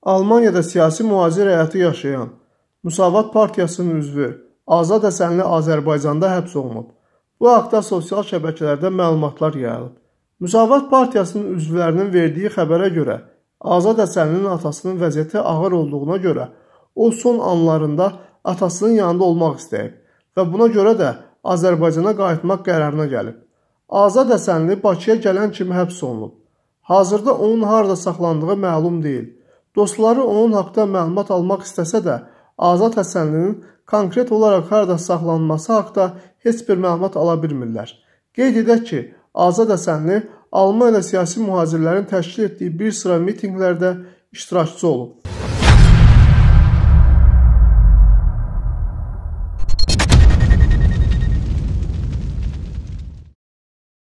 Almaniyada siyasi mühazir həyatı yaşayan Müsavat Partiyasının üzvü Azad Həsənli Azərbaycanda həbs olunub. Bu haqda sosial şəbəkələrdə məlumatlar yayılıb. Müsavat Partiyasının üzvlərinin verdiyi xəbərə görə Azad Həsənlinin atasının vəziyyəti ağır olduğuna görə o son anlarında atasının yanında olmaq istəyib və buna görə də Azərbaycana qayıtmaq qərarına gəlib. Azad Həsənli Bakıya gələn kimi həbs olunub. Hazırda onun harada saxlandığı məlum deyil. Dostları onun haqda məlumat almaq istəsə də, Azad Həsənlinin konkret olaraq harada saxlanması haqda heç bir məlumat ala bilmirlər. Qeyd edək ki, Azad Həsənli Almaniyada siyasi mühazirlərin təşkil etdiyi bir sıra mitinqlərdə iştirakçı olub.